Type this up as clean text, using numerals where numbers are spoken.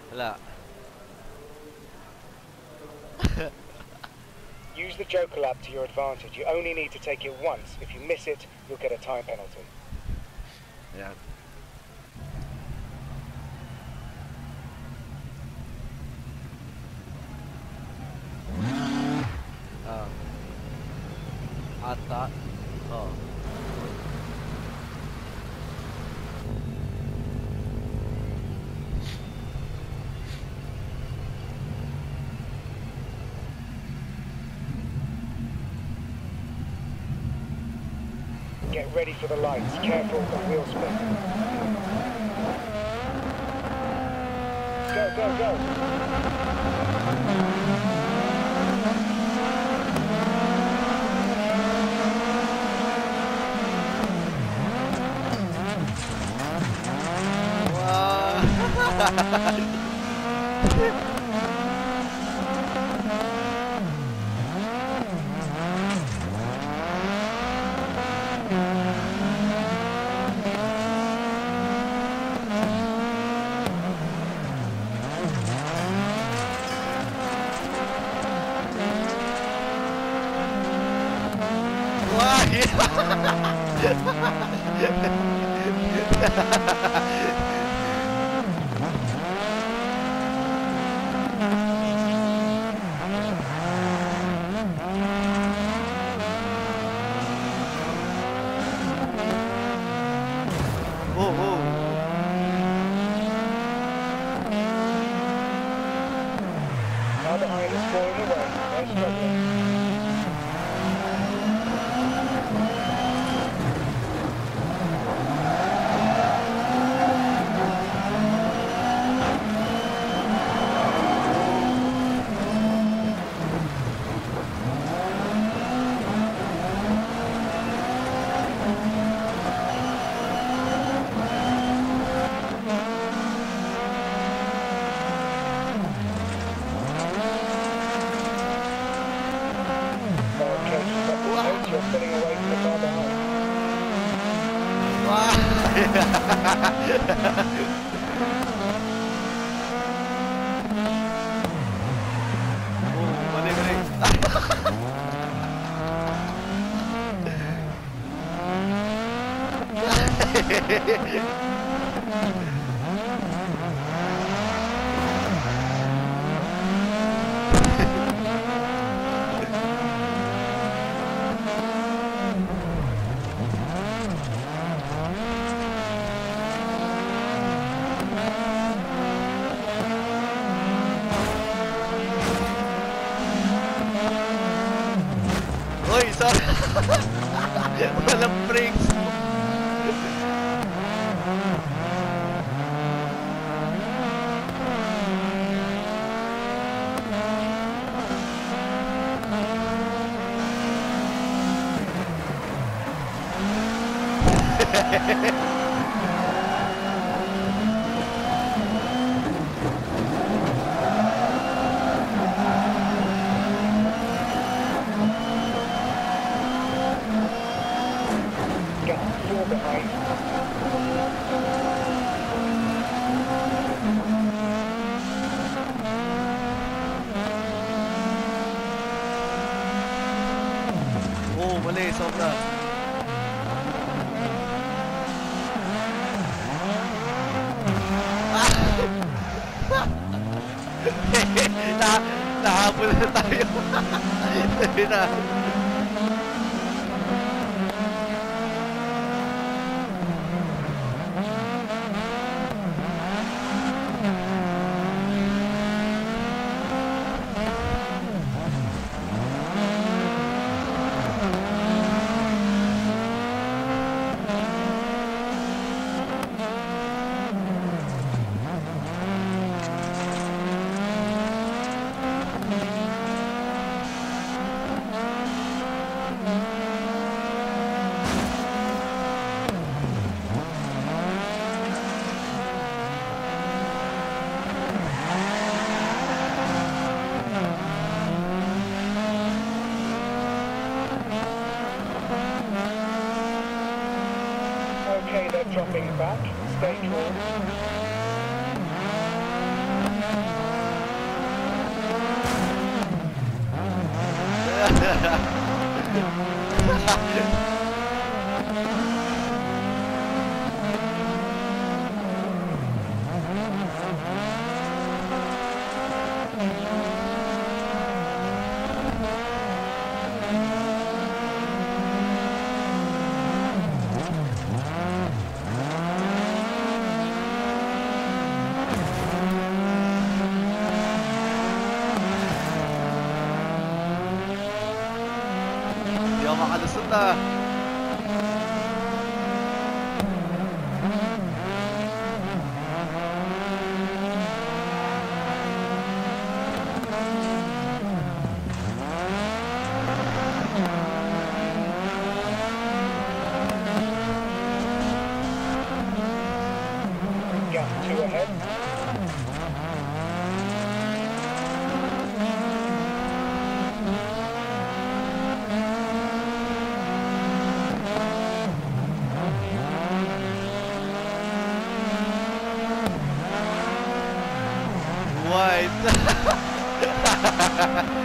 Wala. Use the Joker lap to your advantage. You only need to take it once. If you miss it, you'll get a time penalty. Ayan. Ata. Oh. Get ready for the lights. Careful of wheel spin. Go, go, go. Now behind is falling away. They're struggling. You're spinning away from the car behind. Mali, mali. Uy, sorry. Walang brakes. You're behind. Oh, mali, sobra. Nahabol na tayo. Sabi na. Okay, they're dropping back. Stay cool. Hindi ako makalusot ah. Gap 2 ahead. White.